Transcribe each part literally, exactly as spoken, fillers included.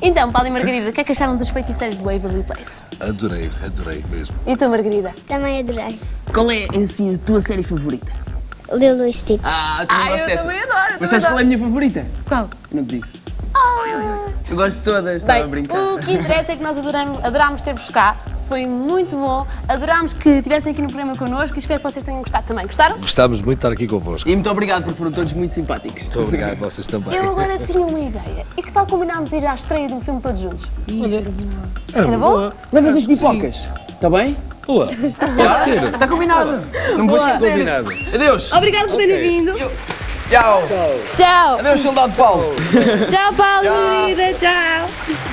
Então, Paulo e Margarida, o que é que acharam dos feiticeiros do Waverly Place? Adorei, adorei mesmo. E tu, Margarida? Também adorei. Qual é, assim, a tua série favorita? Lilo e Stitch. Ah, tu não Ah, eu gostas dessa. também adoro, eu Mas também sabes qual é a adoro. minha favorita? Qual? Não te digo. Ah. Eu gosto de todas, estava a Bem, brincar. o que interessa é que nós adoramos, adorámos ter-vos cá. Foi muito bom. Adorámos que estivessem aqui no programa connosco e espero que vocês tenham gostado também. Gostaram? Gostámos muito de estar aqui convosco. E muito obrigado, porque foram todos muito simpáticos. Muito obrigado, vocês também. Eu agora tinha uma ideia. E que tal combinarmos ir à estreia de um filme todos juntos? Era Era boa. bom? Levas as pipocas, está bem? Boa. Pode ser. Está combinado. Não vou Boa. esquecer. Combinado. Adeus. Obrigado por terem Ok. vindo. Tchau. Tchau. Adeus, soldado Paulo. Tchau, Paulo, Tchau. Margarida. Tchau.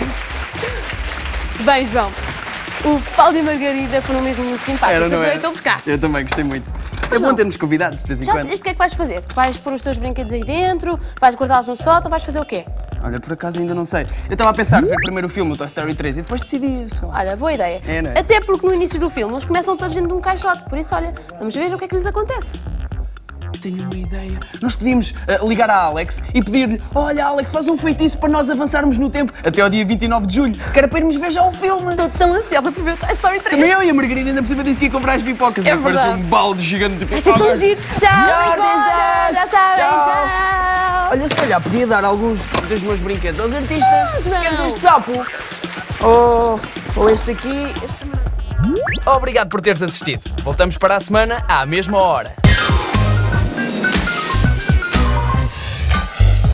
Bem, João. O Paulo e a Margarida foram mesmo muito simpáticos. Era, não Adorei era? tê-los cá. Eu também gostei muito. É não. bom termos convidados de vez em Já quando. decidiste o que é que vais fazer? Vais pôr os teus brinquedos aí dentro? Vais guardá-los no sótão? Vais fazer o quê? Olha, por acaso ainda não sei. Eu estava a pensar ver primeiro o filme, o Toy Story três, e depois decidi. Sei lá. Olha, boa ideia. É, não é? Até porque no início do filme eles começam todos dentro de um caixote. Por isso, olha, vamos ver o que é que lhes acontece. Tenho uma ideia. Nós podíamos eh, ligar à Alex e pedir-lhe: olha, Alex, faz um feitiço para nós avançarmos no tempo até ao dia vinte e nove de julho, que era para irmos ver já o filme. Estou tão ansiosa por ver o Toy Story três. Também eu e a Margarida ainda por cima disse que ia comprar as pipocas. É Mas parece verdade. um balde gigante de Vai ser tão pipocas. giro. Tchau, Melhor embora, dizer, já sabem, tchau. tchau. Olha, se calhar podia dar alguns dos meus brinquedos aos artistas. Ah, João. Queres este sapo? Ou, ou este aqui. Este também. Obrigado por teres assistido. Voltamos para a semana à mesma hora.